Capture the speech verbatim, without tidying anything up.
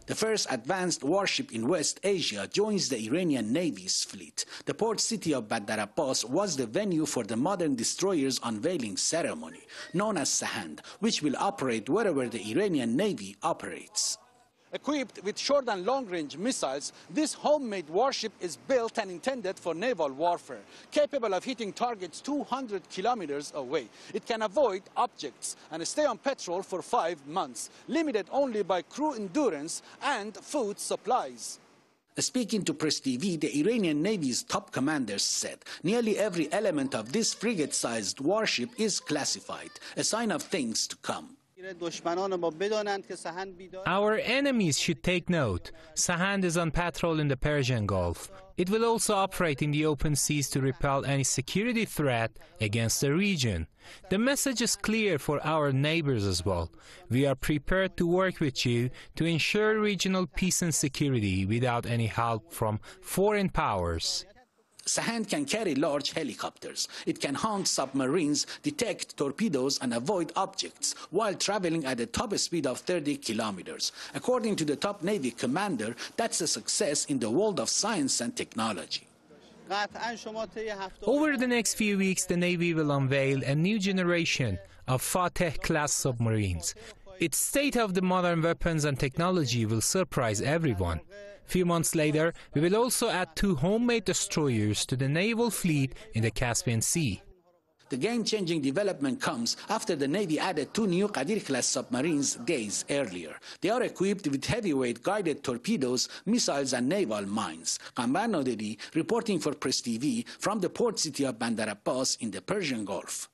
The first advanced warship in West Asia joins the Iranian Navy's fleet. The port city of Bandar Abbas was the venue for the modern destroyer's unveiling ceremony, known as Sahand, which will operate wherever the Iranian Navy operates. Equipped with short and long-range missiles, this homemade warship is built and intended for naval warfare, capable of hitting targets two hundred kilometers away. It can avoid objects and stay on petrol for five months, limited only by crew endurance and food supplies. Speaking to Press T V, the Iranian Navy's top commanders said nearly every element of this frigate-sized warship is classified, a sign of things to come. Our enemies should take note. Sahand is on patrol in the Persian Gulf. It will also operate in the open seas to repel any security threat against the region. The message is clear for our neighbors as well. We are prepared to work with you to ensure regional peace and security without any help from foreign powers. Sahand can carry large helicopters. It can hunt submarines, detect torpedoes, and avoid objects while traveling at a top speed of thirty kilometers. According to the top Navy commander, that's a success in the world of science and technology. Over the next few weeks, the Navy will unveil a new generation of Fateh-class submarines. Its state-of-the-modern weapons and technology will surprise everyone. Few months later, we will also add two homemade destroyers to the naval fleet in the Caspian Sea. The game-changing development comes after the Navy added two new Qadir-class submarines days earlier. They are equipped with heavyweight guided torpedoes, missiles, and naval mines. Qamar Noderi reporting for Press T V from the port city of Bandar Abbas in the Persian Gulf.